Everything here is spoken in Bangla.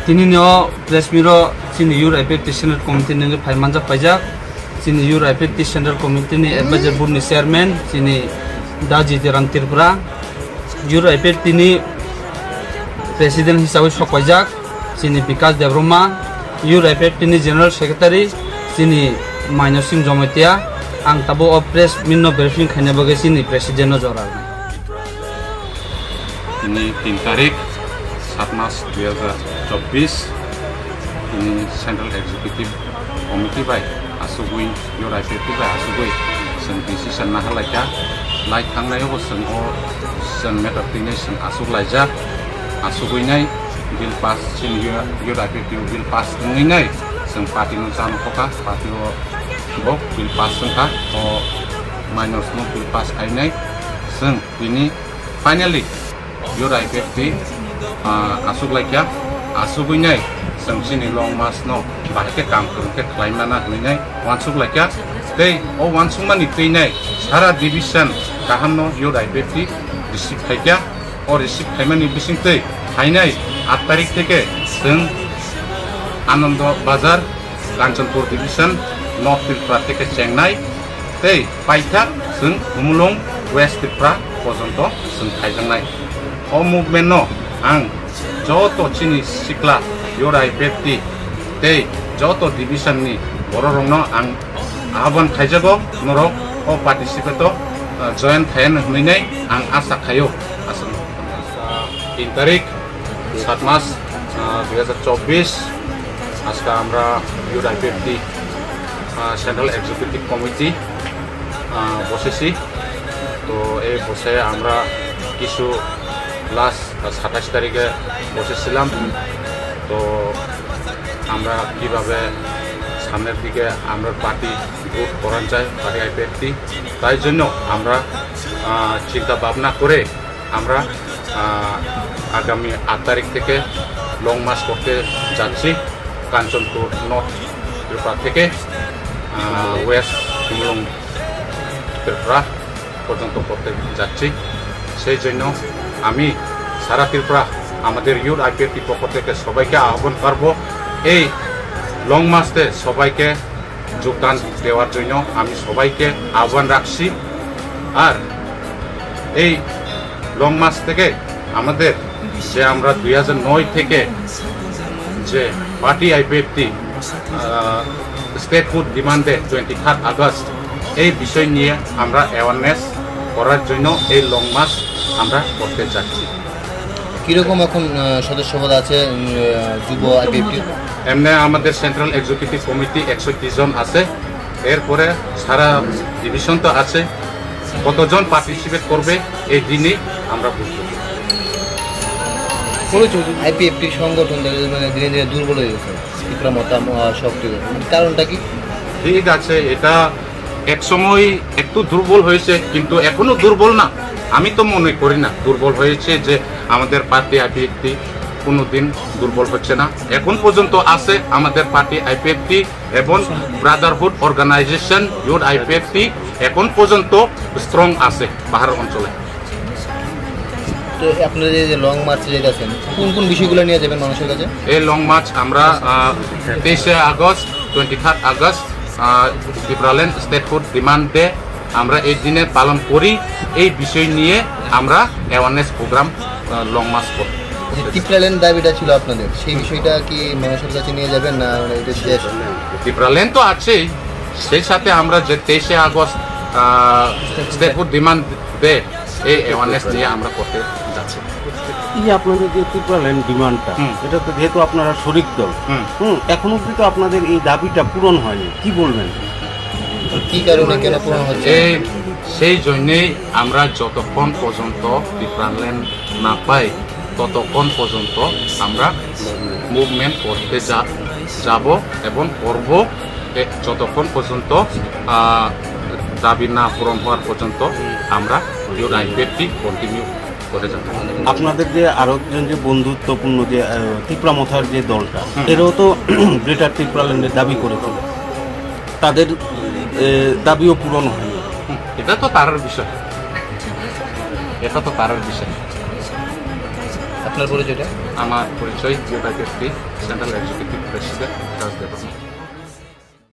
তিনি নিও প্রেস মিরো চিনি ইউর আইপিএফটি সেন্ট্রাল কমিটি নিয়ে ফাইমানজা পাইজাক চিনি ইউর আইপিএফটি সেন্ট্রাল কমিটিনি এডভাইজার বোর্ডনি চেয়ারম্যান চিনি দাজি তেরাং ত্রিপুরা ইউর আইপিএফটিনি প্রেসিডেন্ট হিসাবে সকাইজাক চিনি বিকাশ দেবরমা ইউর আইপিএফটিনি জেনারেল সেক্রেটারি চিনি মাইনর সিং জমাতিয়া आं तब प्रेस मिनो ब्रिफिंग खाने बगे सिनी प्रेसिडेंट जरा ini 3 tarik 7 Maret 2024 ini Central Executive Committee by asugui your IPFT by asugui sen decision na halaika lai thangnai ho sen o sen matter nation asug laija asugui nai bill pass sin your IPFT bill pass ngai nai sen party no jan khoka party o bok bill pass sengka o minus no bill pass ainai seng ini finally your IPFT asuk laikya asugui nai seng sini long mas no bahke kam kurke klaimna na nai wansuk laikya tei o wansuk mani tei nai sara division kaham no your IPFT receive khaikya o receive khaimani bising tei hainai 8 tarik থেকে seng Anando Bazar Kanchanpur division North Tripura থেকে Chennai tei paithak seng humulong West Tripura porjonto seng khaijangnai o movement no ang joto chini sikla your IPFT tei joto division ni bororong no ang ahwan khaijago norok o participate join thayan hminai ang asa khayo asal 3 tarik 7 Maret 2024 আজকে আমরা ইউর IPFT সেন্ট্রাল এক্সিকিউটিভ কমিটি বসেছি তো এই বসে আমরা কিছু লাস্ট 27 তারিখে বসেছিলাম তো আমরা কিভাবে সামনের দিকে আমরা পার্টি গ্রোথ করা যায় পার্টি IPFT তাই জন্য আমরা চিন্তা ভাবনা করে আমরা আগামী 8 তারিখ থেকে লং মার্চ করতে যাচ্ছি কাঞ্চনপুর নর্থ ত্রিপুরা থেকে ওয়েস্ট হিমলং ত্রিপুরা পর্যন্ত করতে যাচ্ছি সেই জন্য আমি সারা ত্রিপুরা আমাদের ইউর IPFT পক্ষ থেকে সবাইকে আহ্বান করব এই লং মার্চে সবাইকে যোগদান দেওয়ার জন্য আমি সবাইকে আহ্বান রাখছি আর এই লং মার্চ থেকে আমাদের যে আমরা 2009 থেকে যে পার্টি IPFT স্টেটহুড ডিমান্ডে 23 আগস্ট এই বিষয় নিয়ে আমরা অ্যাওয়ারনেস করার জন্য এই লং মার্চ আমরা করতে যাচ্ছি কিরকম এখন সদস্যপদ আছে যুব IPFT এমনি আমাদের সেন্ট্রাল এক্সিকিউটিভ কমিটি 130 জন আছে এরপরে সারা ডিভিশন তো আছে কতজন পার্টিসিপেট করবে এই দিনে আমরা বুঝবো IPFT সংগঠন মানে ধীরে ধীরে দুর্বল হয়ে গেছে ত্রিপুরা শক্তি কারণটা কি ঠিক আছে এটা এক সময় একটু দুর্বল হয়েছে কিন্তু এখনো দুর্বল না আমি তো মনে করি না দুর্বল হয়েছে যে আমাদের পার্টি IPFT কোনোদিন দুর্বল হচ্ছে না এখন পর্যন্ত আছে আমাদের পার্টি IPFT এবং ব্রাদারহুড অর্গানাইজেশন ইউর IPFT এখন পর্যন্ত স্ট্রং আছে পাহাড় অঞ্চলে তো আপনারা যে লং মার্চে যেতেছেন কোন কোন বিষয়গুলো নিয়ে যাবেন মানুষের কাছে এই লং মার্চ আমরা 23 August 23 August Tripuraland statehood demand day আমরা এই দিনে পালন করি এই বিষয় নিয়ে আমরা অ্যাওয়ারনেস প্রোগ্রাম লং মার্চ করি ত্রিপুরাল্যান্ড দাবিটা ছিল আপনাদের সেই বিষয়টা কি মানুষের কাছে নিয়ে যাবেন না ত্রিপুরাল্যান্ড তো আছেই সেই সাথে আমরা যে 23 আগস্ট স্টেটহুড ডিমান্ড ডে এই অ্যাওয়ারনেস নিয়ে আমরা করতে যাচ্ছি এই আপনাদের যে ত্রিপুরাল্যান্ড ডিমান্ডটা এটা তো যেহেতু আপনারা শরিক দল এখন অবধি তো আপনাদের এই দাবিটা পূরণ হয়নি কি বলবেন কি কারণে কেন পূরণ হচ্ছে সেই জন্যেই আমরা যতক্ষণ পর্যন্ত ত্রিপুরাল্যান্ড না পাই ততক্ষণ পর্যন্ত আমরা মুভমেন্ট করতে যাব এবং করব যতক্ষণ পর্যন্ত দাবি না পূরণ হওয়ার পর্যন্ত আমরা ইউর IPFT কন্টিনিউ করে যাব আপনাদের যে আরো একজন যে বন্ধুত্বপূর্ণ যে ত্রিপুরা মথার যে দলটা এরাও তো গ্রেটার ত্রিপুরাল্যান্ডের দাবি করেছিল তাদের দাবিও পূরণ হয়নি এটা তো তার বিষয় আপনার পরিচয়টা? আমার পরিচয় ইউর IPFT central executive president Rajdev.